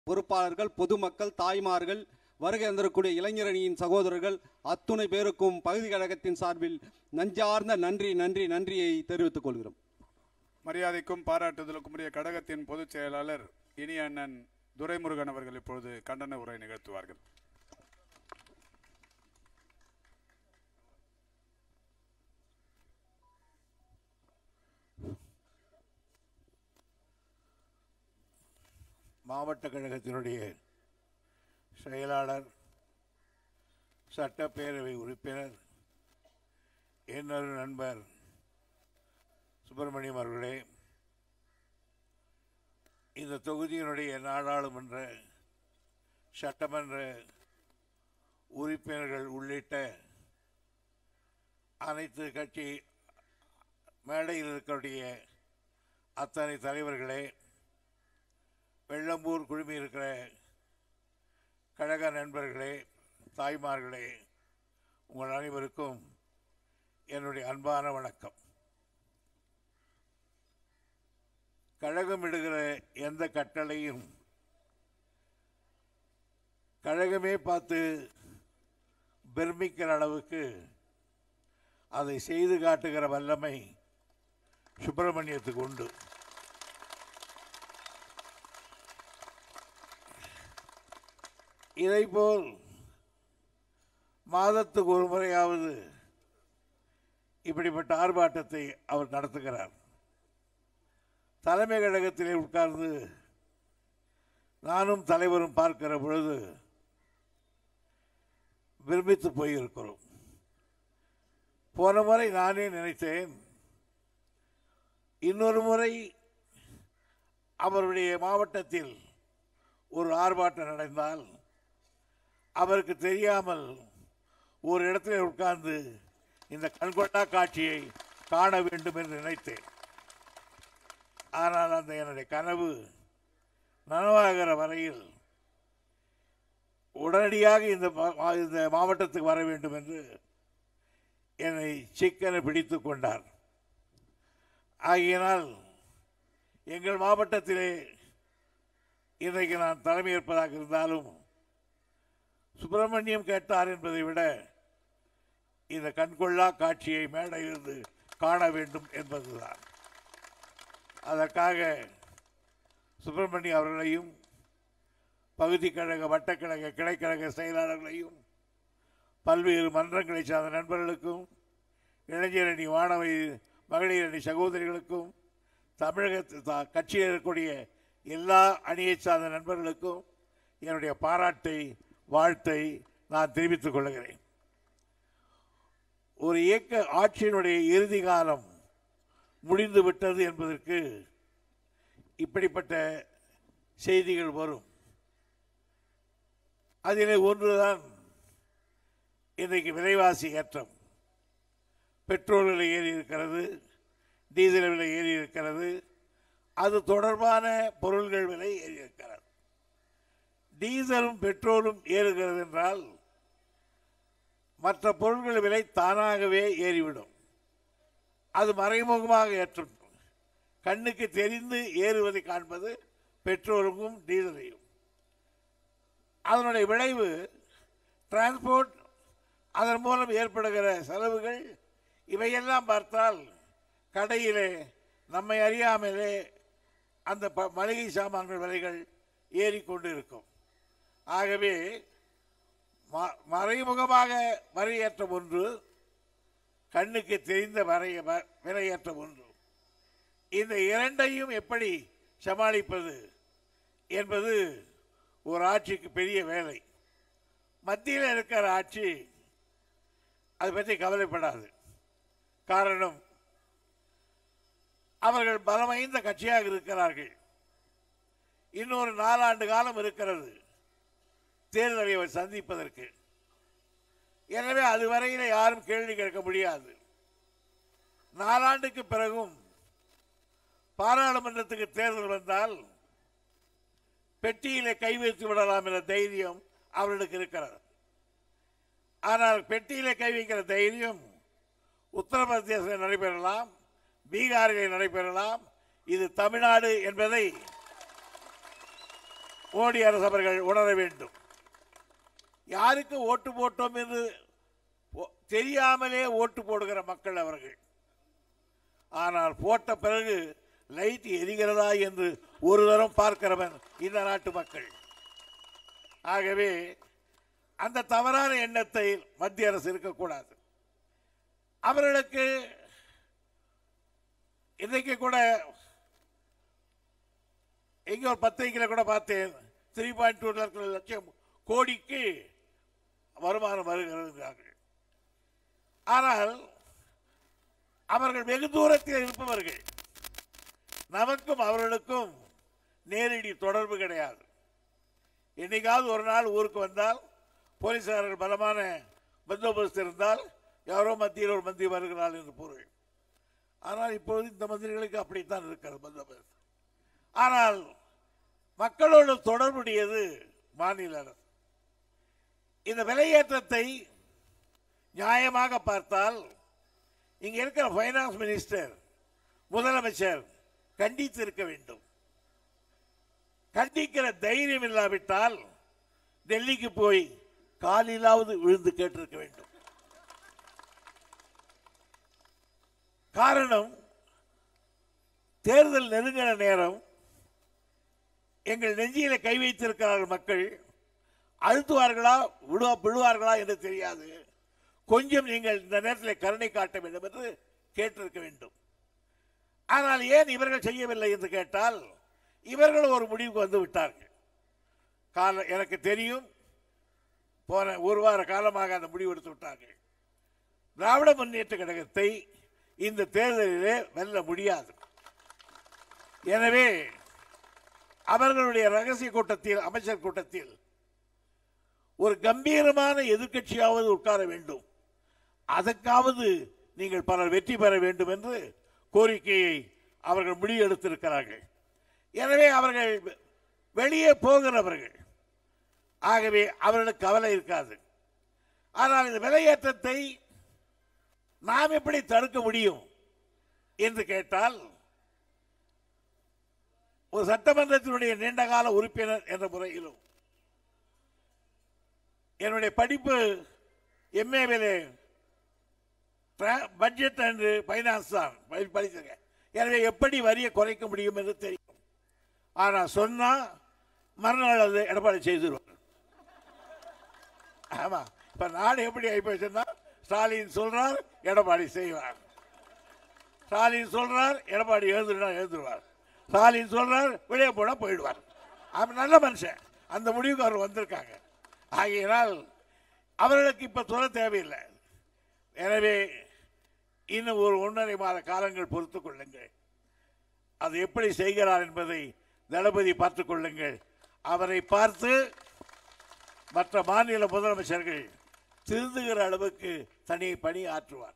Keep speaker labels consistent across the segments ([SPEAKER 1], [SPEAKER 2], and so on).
[SPEAKER 1] பொறுப்பாளர்கள், பொதுமக்கள், தாய்மார்கள், வருகை தந்திருக்கூடிய இளைஞரணியின் சகோதரர்கள் அத்துணை பேருக்கும் பகுதி கழகத்தின் சார்பில் நஞ்சார்ந்த நன்றியை தெரிவித்துக் கொள்கிறோம்.
[SPEAKER 2] மரியாதைக்கும் பாராட்டுதலுக்கும் உரிய கழகத்தின் பொதுச் செயலாளர் இனிய அண்ணன் துரைமுருகன் அவர்கள் இப்பொழுது கண்டன உரை நிகழ்த்துவார்கள்.
[SPEAKER 3] மாவட்ட கழகத்தினுடைய செயலாளர், சட்டப்பேரவை உறுப்பினர், இன்னொரு நண்பர் சுப்பிரமணியம் அவர்களே, இந்த தொகுதியினுடைய நாடாளுமன்ற சட்டமன்ற உறுப்பினர்கள் உள்ளிட்ட அனைத்து கட்சி மேடையில் இருக்கக்கூடிய அத்தனை தலைவர்களே, வெள்ளம்பூர் குழுமி இருக்கிற கழக நண்பர்களே, தாய்மார்களே, உங்கள் அனைவருக்கும் என்னுடைய அன்பான வணக்கம். கழகம் இடுகிற எந்த கட்டளையும் கழகமே பார்த்து பிரமிக்கிற அளவுக்கு அதை செய்து காட்டுகிற வல்லமை சுப்பிரமணியத்துக்கு உண்டு. இதைப்போல் மாதத்துக்கு ஒரு முறையாவது இப்படிப்பட்ட ஆர்ப்பாட்டத்தை அவர் நடத்துகிறார். தலைமை கழகத்திலே உட்கார்ந்து நானும் தலைவரும் பார்க்கிற பொழுது விரும்பித்து போயிருக்கிறோம். போன முறை நானே நினைத்தேன், இன்னொரு முறை அவருடைய மாவட்டத்தில் ஒரு ஆர்ப்பாட்டம் நடந்தால் அவருக்கு தெரியாமல் ஒரு இடத்துல உட்கார்ந்து இந்த கண்கொண்டா காட்சியை காண வேண்டும் என்று நினைத்தேன். ஆனால் அந்த என்னுடைய கனவு நனவாகிற வரையில் உடனடியாக இந்த மாவட்டத்துக்கு வர வேண்டும் என்று என்னை சிக்கனை பிடித்து கொண்டார். ஆகையினால் எங்கள் மாவட்டத்திலே இன்றைக்கு நான் தலைமையேற்பதாக இருந்தாலும் சுப்பிரமணியம் கேட்டார் என்பதை விட இந்த கண்கொள்ளா காட்சியை மேடையிலிருந்து காண வேண்டும் என்பதுதான். அதற்காக சுப்பிரமணியம் அவர்களையும் பகுதி கழக, வட்டக்கழக, கிளைக்கழக செயலாளர்களையும் பல்வேறு மன்றங்களை சார்ந்த நண்பர்களுக்கும், இளைஞரணி, மாணவி, மகளிர் அணி சகோதரிகளுக்கும், தமிழக கட்சியில் இருக்கக்கூடிய எல்லா அணியை சார்ந்த நண்பர்களுக்கும் என்னுடைய பாராட்டை, வாழ்த்தை நான் தெரிவித்துக் கொள்கிறேன். ஒரு இயக்க ஆட்சியினுடைய இறுதி காலம் முடிந்து விட்டது என்பதற்கு இப்படிப்பட்ட செய்திகள் வரும். அதிலே ஒன்றுதான் இன்றைக்கு விலைவாசி ஏற்றம். பெட்ரோல் விலை ஏறி இருக்கிறது, டீசல் விலை ஏறி இருக்கிறது, அது தொடர்பான பொருள்கள் விலை ஏறி இருக்கிறது. டீசலும் பெட்ரோலும் ஏறுகிறது என்றால் மற்ற பொருட்கள் விலை தானாகவே ஏறிவிடும். அது மறைமுகமாக ஏற்றும். கண்ணுக்கு தெரிந்து ஏறுவதை காண்பது பெட்ரோலுக்கும் டீசலையும். அதனுடைய விளைவு டிரான்ஸ்போர்ட், அதன் மூலம் ஏற்படுகிற செலவுகள், இவையெல்லாம் பார்த்தால் கடையிலே நம்மை அறியாமலே அந்த மளிகை சாமான்கள் விலைகள் ஏறிக்கொண்டு இருக்கும். ஆகவே மறைமுகமாக வரையேற்றம் ஒன்று, கண்ணுக்கு தெரிந்த விலையேற்றம் ஒன்று. இந்த இரண்டையும் எப்படி சமாளிப்பது என்பது ஒரு ஆட்சிக்கு பெரிய வேலை. மத்தியில் இருக்கிற ஆட்சி அதை பற்றி கவலைப்படாது. காரணம், அவர்கள் பலம் வாய்ந்த கட்சியாக இருக்கிறார்கள். இன்னொரு 4 ஆண்டு காலம் இருக்கிறது தேர்தலை சந்திப்பதற்கு. எனவே அதுவரையில யாரும் கேள்வி கேட்க முடியாது. 4 ஆண்டுக்கு பிறகும் பாராளுமன்றத்துக்கு தேர்தல் வந்தால் பெட்டியிலே கை வைத்து விடலாம் என்ற தைரியம் அவர்களுக்கு இருக்கிறது. ஆனால் பெட்டியிலே கை வைக்கிற தைரியம் உத்தரப்பிரதேசத்தில் நடைபெறலாம், பீகாரிலே நடைபெறலாம். இது தமிழ்நாடு என்பதை மோடி அரசு அவர்கள் உணர வேண்டும். யாருக்கு ஓட்டு போட்டோம் என்று தெரியாமலே ஓட்டு போடுகிற மக்கள் அவர்கள். ஆனால் போட்ட பிறகு லைட் எரிகிறதா என்று ஒரு தரம் பார்க்கிறவன் இந்த நாட்டு மக்கள். ஆகவே அந்த தவறான எண்ணத்தை மத்திய அரசு இருக்கக்கூடாது. அவர்களுக்கு இன்றைக்கு கூட எங்க ஒரு பத்திரிகையில் கூட பார்த்தேன், 3.2 லட்சம் கோடிக்கு வருமானம் வருகிறது. ஆனால் அவர்கள் வெகு தூரத்தில் இருப்பவர்கள். நமக்கும் அவர்களுக்கும் நேரடி தொடர்பு கிடையாது. என்னைக்காவது ஒரு நாள் ஊருக்கு வந்தால் போலீசார்கள் பலமான பந்தோபஸ்து இருந்தால் யாரோ மத்தியில் ஒரு மந்திரி வருகிறாள் என்று பொருள். ஆனால் இப்போது இந்த மந்திரிகளுக்கு அப்படித்தான் இருக்கிறது பந்தோபஸ்து. ஆனால் மக்களோடு தொடர்புடையது மாநில அரசு. இந்த விலையேற்றத்தை நியாயமாக பார்த்தால் இங்க இருக்கிற பைனான்ஸ் மினிஸ்டர், முதலமைச்சர் கண்டித்து இருக்க வேண்டும். கண்டிக்கிற தைரியம் இல்லாவிட்டால் டெல்லிக்கு போய் காலிலாவது விழுந்து கேட்டிருக்க வேண்டும். காரணம், தேர்தல் நெருங்கின நேரம் எங்கள் நெஞ்சியில கை வைத்திருக்கிறார்கள் மக்கள். அழுத்துவார்களா விழுவார்களா என்று தெரியாது. கொஞ்சம் நீங்கள் இந்த நேரத்தில் கருணை காட்ட வேண்டும் என்று கேட்டிருக்க வேண்டும். ஆனால் ஏன் இவர்கள் செய்யவில்லை என்று கேட்டால், இவர்கள் ஒரு முடிவுக்கு வந்து விட்டார்கள். எனக்கு தெரியும், போன ஒரு வார காலமாக அந்த முடிவு எடுத்து விட்டார்கள். திராவிட முன்னேற்ற கழகத்தை இந்த தேர்தலிலே வெல்ல முடியாது. எனவே அவர்களுடைய ரகசிய கூட்டத்தில், அமைச்சர் கூட்டத்தில் ஒரு கம்பீரமான எதிர்க்கட்சியாவது உட்கார வேண்டும். அதற்காவது நீங்கள் பலர் வெற்றி பெற வேண்டும் என்று கோரிக்கையை அவர்கள் முடிவு எடுத்திருக்கிறார்கள். எனவே அவர்கள் வெளியே போகிறவர்கள். ஆகவே அவர்களுக்கு கவலை இருக்காது. ஆனால் இந்த விலையேற்றத்தை நாம் எப்படி தடுக்க முடியும் என்று கேட்டால், ஒரு சட்டமன்றத்தினுடைய நீண்டகால உறுப்பினர் என்ற முறையிலும், என்னுடைய படிப்பு எம்ஏவிலே பட்ஜெட் அண்ட் பைனான்ஸ் தான் படிச்சிருக்கேன். எனவே எப்படி வரியை குறைக்க முடியும் என்று தெரியும். ஆனால் சொன்னா மறுநாள் அது எடப்பாடி செய்திருவார். ஆமா, இப்ப நாடு எப்படி ஆயிப்போச்சுன்னா, ஸ்டாலின் சொல்றார், எடப்பாடி செய்வார். ஸ்டாலின் சொல்றார், எடப்பாடி எழுந்துருவார். ஸ்டாலின் சொல்றார், வெளியே போனா போயிடுவார். அவன் நல்ல மனுஷன். அந்த முடிவுக்கு அவர் வந்திருக்காங்க. ஆகையினால் அவர்களுக்கு இப்ப சொல்ல தேவையில்லை. எனவே இன்னும் ஒரு 1.5 மாத காலங்கள் பொறுத்துக் கொள்ளுங்கள். அது எப்படி செய்கிறார் என்பதை தளபதி பார்த்துக் கொள்ளுங்கள். அவரை பார்த்து மற்ற மாநில முதலமைச்சர்கள் திருந்துகிற அளவுக்கு தனி பணி ஆற்றுவார்.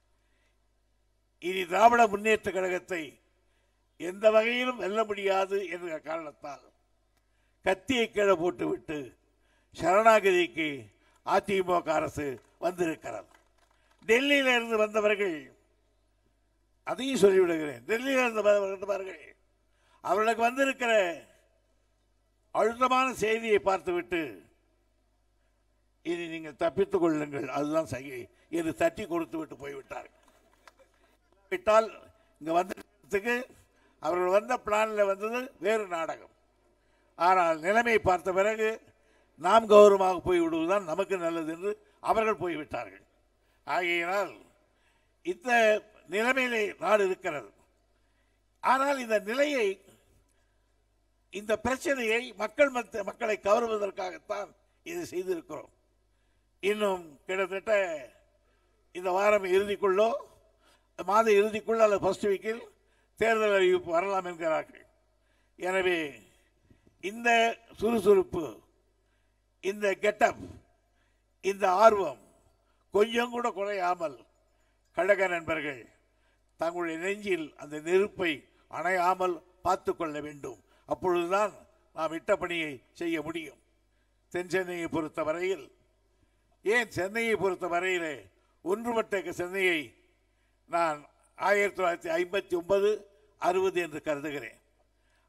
[SPEAKER 3] இனி திராவிட முன்னேற்ற கழகத்தை எந்த வகையிலும் வெல்ல முடியாது என்ற காரணத்தால் கத்தியை கீழே போட்டுவிட்டு சரணாகதிக்கு அதிமுக அரசு வந்திருக்கிறது. டெல்லியில இருந்து வந்தவர்கள், அதையும் சொல்லிவிடுகிறேன், டெல்லியில இருந்து வந்தவர்கள் அவர்களுக்கு வந்திருக்கிற அழுத்தமான செய்தியை பார்த்துவிட்டு இனி நீங்கள் தப்பித்துக் கொள்ளுங்கள், அதுதான் சகி என்று தட்டி கொடுத்து விட்டு போய்விட்டார்கள். விட்டால் இங்க வந்ததுக்கு அவர்கள் வந்த பிளான்ல வந்தது வேறு நாடகம். ஆனால் நிலைமை பார்த்த பிறகு நாம் கௌரவமாக போய் விடுவதுதான் நமக்கு நல்லது என்று அவர்கள் போய்விட்டார்கள். ஆகையினால் இந்த நிலைமையிலே நாடு இருக்கிறது. ஆனால் இந்த நிலையை, இந்த பிரச்சனையை மக்களை கவருவதற்காகத்தான் இதை செய்திருக்கிறோம். இன்னும் கிட்டத்தட்ட இந்த வாரம் இறுதிக்குள்ளோ, மாத இறுதிக்குள்ள அல்லது ஃபர்ஸ்ட் வீக்கில் தேர்தல் அறிவிப்பு வரலாம் என்கிறார்கள். எனவே இந்த சுறுசுறுப்பு, இந்த கெட்டப், இந்த ஆர்வம் கொஞ்சம் கூட குறையாமல் கழக நண்பர்கள் தங்களுடைய நெஞ்சில் அந்த நெருப்பை அணையாமல் பார்த்து கொள்ள வேண்டும். அப்பொழுதுதான் நாம் இட்ட பணியை செய்ய முடியும். தென் சென்னையை பொறுத்த வரையில், ஏன் சென்னையை பொறுத்த வரையிலே ஒன்றுபட்ட சென்னையை நான் 1959-60 என்று கருதுகிறேன்.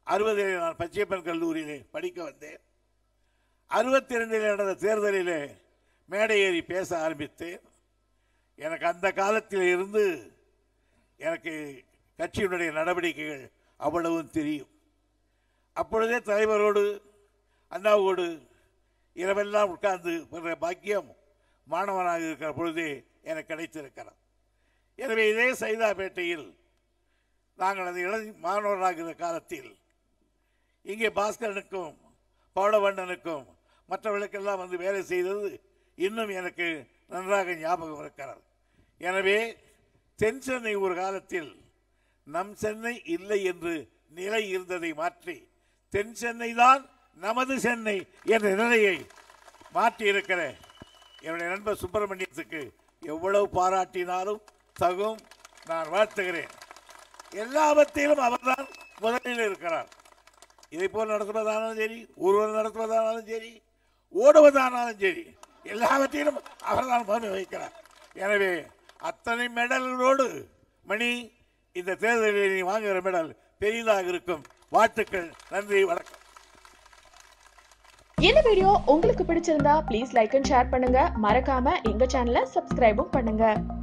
[SPEAKER 3] 60 நான் பச்சையப்பன் கல்லூரியிலே படிக்க வந்தேன். 62 நடந்த தேர்தலிலே மேடை ஏறி பேச ஆரம்பித்தேன். எனக்கு அந்த காலத்தில் இருந்து எனக்கு கட்சியினுடைய நடவடிக்கைகள் அவ்வளவும் தெரியும். அப்பொழுதே தலைவரோடு அண்ணாவோடு இரவெல்லாம் உட்கார்ந்து வர்ற பாக்கியம் மாணவனாக இருக்கிற பொழுதே எனக்கு கிடைத்திருக்கிறார். எனவே இதே சைதாப்பேட்டையில் நாங்கள் அந்த மாணவராக இருந்த காலத்தில் இங்கே பாஸ்கரனுக்கும் பவளவண்ணனுக்கும் மற்றவர்களுக்கெல்லாம் வந்து வேலை செய்தது இன்னும் எனக்கு நன்றாக ஞாபகம் இருக்கிறது. எனவே தென் சென்னை ஒரு காலத்தில் நம் சென்னை இல்லை என்று நிலை இருந்ததை மாற்றி தென் சென்னை தான் நமது சென்னை என்ற நிலையை மாற்றி இருக்கிற என்னுடைய நண்பர் சுப்பிரமணியத்துக்கு எவ்வளவு பாராட்டினாலும் தகும். நான் வாழ்த்துகிறேன். எல்லாவற்றிலும் அவர்தான் முதலில் இருக்கிறார். இதை போல் நடத்துவதானாலும் சரி, ஒருவர் நடத்துவதானாலும் சரி, ஓடுவதானாலும் சரி, எல்லாவற்றிலும் அவர்தான் முதன்மை வகிக்கிறார். எனவே அத்தனை மெடல்களோடு மணி இந்த தேர்தலில் நீ வாங்குகிற மெடல் பெரிதாக இருக்கும். வாழ்த்துக்கள். நன்றி, வணக்கம்.
[SPEAKER 4] இந்த வீடியோ உங்களுக்கு பிடிச்சிருந்தா ப்ளீஸ் லைக் அண்ட் ஷேர் பண்ணுங்க. மறக்காம எங்க சேனலை சப்ஸ்கிரைபும் பண்ணுங்க.